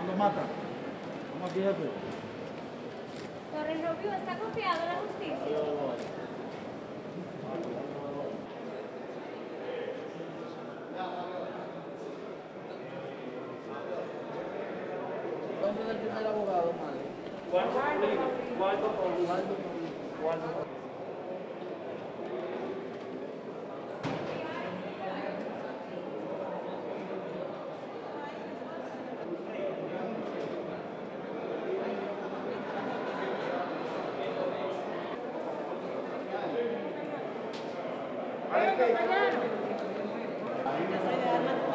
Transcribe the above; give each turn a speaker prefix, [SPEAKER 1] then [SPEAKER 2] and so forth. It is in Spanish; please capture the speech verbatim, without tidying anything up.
[SPEAKER 1] lo mata. Vamos aquí, jefe.
[SPEAKER 2] Torres Rubio está confiado en la justicia.
[SPEAKER 3] ¿Dónde es el primer abogado, madre?
[SPEAKER 4] Waldo Paulino. Waldo Paulino. Waldo Paulino.
[SPEAKER 2] Mañana.